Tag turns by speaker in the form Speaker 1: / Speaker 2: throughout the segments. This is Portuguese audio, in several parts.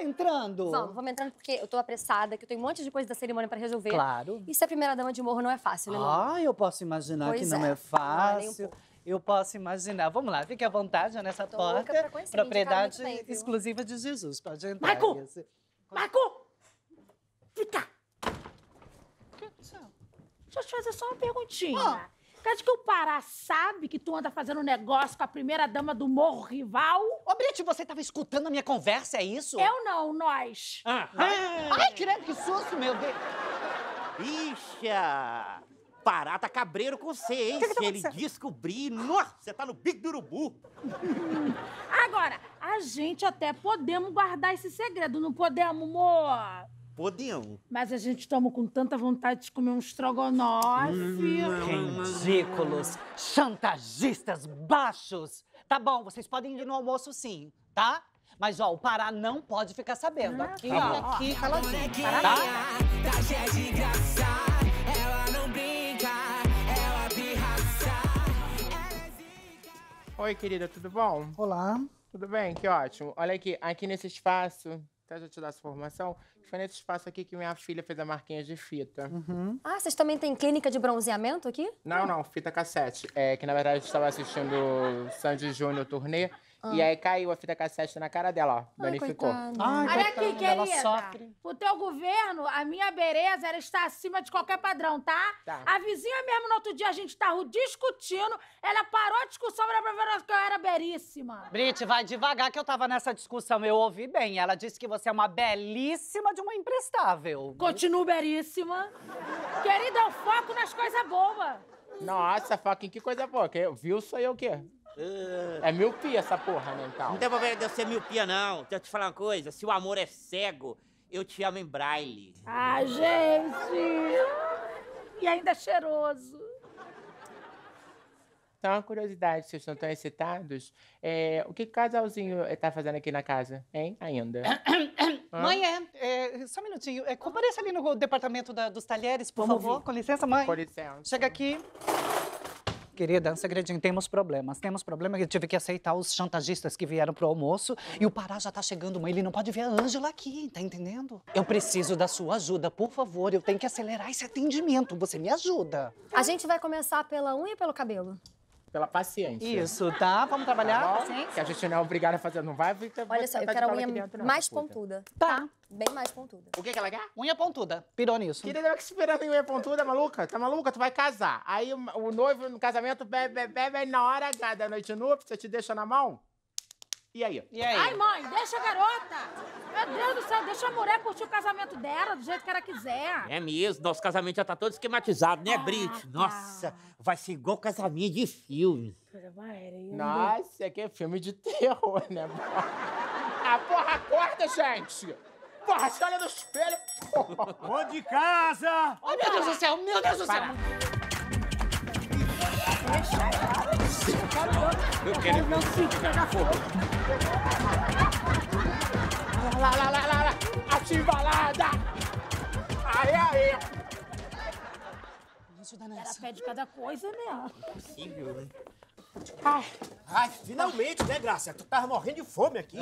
Speaker 1: entrando?
Speaker 2: Vamos entrando porque eu tô apressada, que eu tenho um monte de coisa da cerimônia pra resolver.
Speaker 1: Claro.
Speaker 2: E ser a primeira-dama de morro não é fácil, né, amor?
Speaker 1: Ah, eu posso imaginar
Speaker 2: Pois
Speaker 1: que não
Speaker 2: é.
Speaker 1: é fácil. Eu posso imaginar. Vamos lá, fique à vontade nessa
Speaker 2: Tô louca
Speaker 1: porta.
Speaker 2: pra conhecer,
Speaker 1: Propriedade
Speaker 2: me indicaram muito bem, viu?
Speaker 1: exclusiva de Jesus. Pode entrar.
Speaker 3: Marco!
Speaker 1: Isso.
Speaker 3: Marco! Fica!
Speaker 1: Que aconteceu?
Speaker 3: Deixa eu te fazer só uma perguntinha. Caso que o Pará sabe que tu anda fazendo negócio com a primeira-dama do morro rival?
Speaker 1: Ô, Brite, você tava escutando a minha conversa, é isso?
Speaker 3: Eu não, nós.
Speaker 1: Ai, credo, que susto, meu Deus.
Speaker 4: Ixa! Pará tá cabreiro com você, hein?
Speaker 1: Que tá
Speaker 4: Se ele
Speaker 1: acontecendo?
Speaker 4: descobrir, nossa, você tá no bico do urubu.
Speaker 3: Agora, a gente até podemos guardar esse segredo, não podemos, amor?
Speaker 4: Podemos.
Speaker 3: Mas a gente toma com tanta vontade de comer um estrogonofe.
Speaker 1: Ridículos, chantagistas, baixos. Tá bom, vocês podem ir no almoço sim, tá? Mas, ó, o Pará não pode ficar sabendo. Aqui, ó, aqui, caladinho, tá?
Speaker 5: Oi, querida, tudo bom?
Speaker 1: Olá.
Speaker 5: Tudo bem? Que ótimo. Olha aqui nesse espaço, deixa eu te dar essa informação, foi nesse espaço aqui que minha filha fez a marquinha de fita.
Speaker 2: Ah, vocês também têm clínica de bronzeamento aqui?
Speaker 5: Não, fita cassete. É que, na verdade, a gente estava assistindo Sandy Júnior turnê, e aí caiu a fita cassete na cara dela, ó, danificou.
Speaker 2: coitada.
Speaker 1: Ai,
Speaker 3: Olha aqui,
Speaker 1: coitada, ela
Speaker 3: querida.
Speaker 1: sofre.
Speaker 3: O teu governo, a minha beleza, ela está acima de qualquer padrão, tá?
Speaker 5: Tá.
Speaker 3: A vizinha mesmo, no outro dia, a gente tava discutindo, ela parou a discussão pra ver que eu era beríssima.
Speaker 1: Brite, vai devagar que eu tava nessa discussão, eu ouvi bem. Ela disse que você é uma belíssima de uma imprestável.
Speaker 3: Continuo beríssima. Querida, eu foco nas coisas boas.
Speaker 5: Nossa, fucking, que coisa boa. Viu, sou eu o quê? É miopia essa porra, né, então?
Speaker 4: Não tem problema de eu ser miopia, não. Deixa eu te falar uma coisa. Se o amor é cego, eu te amo em braille.
Speaker 3: Ah, gente. E ainda é cheiroso.
Speaker 5: Então, uma curiosidade, vocês não estão excitados? O que o casalzinho tá fazendo aqui na casa, hein? Ainda.
Speaker 1: Mãe, só um minutinho. Compareça ali no departamento dos talheres, por favor. Com licença, mãe.
Speaker 5: Com licença.
Speaker 1: Chega aqui. Querida, um segredinho, temos problemas. Temos problema que eu tive que aceitar os chantagistas que vieram pro almoço e o Pará já tá chegando, mãe. Ele não pode ver a Ângela aqui, tá entendendo? Eu preciso da sua ajuda, por favor. Eu tenho que acelerar esse atendimento. Você me ajuda.
Speaker 2: A gente vai começar pela unha e pelo cabelo?
Speaker 5: Pela paciência.
Speaker 1: Isso, tá? Vamos trabalhar?
Speaker 5: Tá bom?
Speaker 1: Paciência?
Speaker 5: Que a gente não é obrigada a fazer, não vai?
Speaker 2: Olha só, eu quero a unha mais pontuda.
Speaker 1: Tá.
Speaker 2: Bem mais pontuda.
Speaker 5: O que ela quer?
Speaker 1: Unha pontuda. Pirou nisso.
Speaker 5: Querida, eu que esperando em unha pontuda, maluca? Tá maluca? Tu vai casar. Aí o noivo no casamento bebe na hora da noite núpcia, te deixa na mão. E aí?
Speaker 1: E aí?
Speaker 3: Ai, mãe, deixa a garota. Meu Deus do céu, deixa a mulher curtir o casamento dela do jeito que ela quiser.
Speaker 4: É mesmo, nosso casamento já tá todo esquematizado, né, Brite?
Speaker 3: tá.
Speaker 4: Nossa, vai ser igual casamento de filme.
Speaker 5: Nossa, aqui é filme de terror, né? Ah, porra, acorda, gente! Porra, se olha no espelho!
Speaker 4: Ô de casa!
Speaker 1: Ai, meu Deus do céu, meu Deus do céu!
Speaker 4: Eu quero
Speaker 3: Meu filho, pega fogo.
Speaker 5: Lá! Ativalada! Aí!
Speaker 1: Ajuda
Speaker 3: Ela
Speaker 1: nessa.
Speaker 3: pede cada coisa, né?
Speaker 4: possível, né?
Speaker 6: Ai, finalmente, né, Graça? Tu tava morrendo de fome aqui.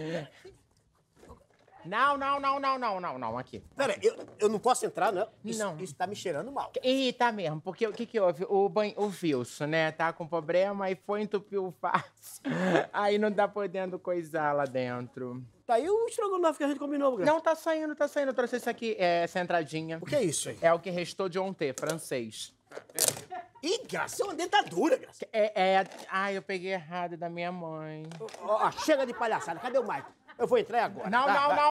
Speaker 5: Não, aqui.
Speaker 6: Pera, eu não posso entrar, não?
Speaker 5: Não.
Speaker 6: Isso tá me cheirando mal.
Speaker 5: Ih, tá mesmo, porque o que houve? O Wilson, né, tá com problema e foi entupir o vaso. Aí não tá podendo coisar lá dentro.
Speaker 6: Tá aí o estrogonofe que a gente combinou, Graça.
Speaker 5: Não, tá saindo. Eu trouxe isso aqui, essa entradinha.
Speaker 6: O que é isso aí?
Speaker 5: É o que restou de ontem, francês.
Speaker 6: Ih, Graça, é uma dentadura, Graça.
Speaker 5: Ai, eu peguei errado da minha mãe.
Speaker 6: Ó, chega de palhaçada. Cadê o Mike? Eu vou entrar agora.
Speaker 5: Não,
Speaker 6: Vai,
Speaker 5: não,
Speaker 6: vai.
Speaker 5: não.